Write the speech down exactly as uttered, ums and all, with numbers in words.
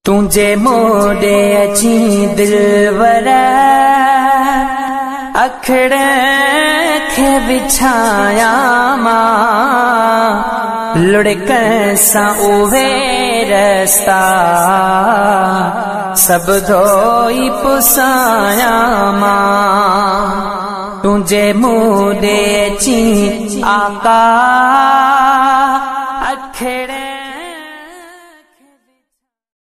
तुझे मोड़े अची दिलवर अखड़ खे बिछाया मां लुढ़क सां उहे रस्ता सब धोई पुसाया मां तुझे मोड़े अची आका अखड़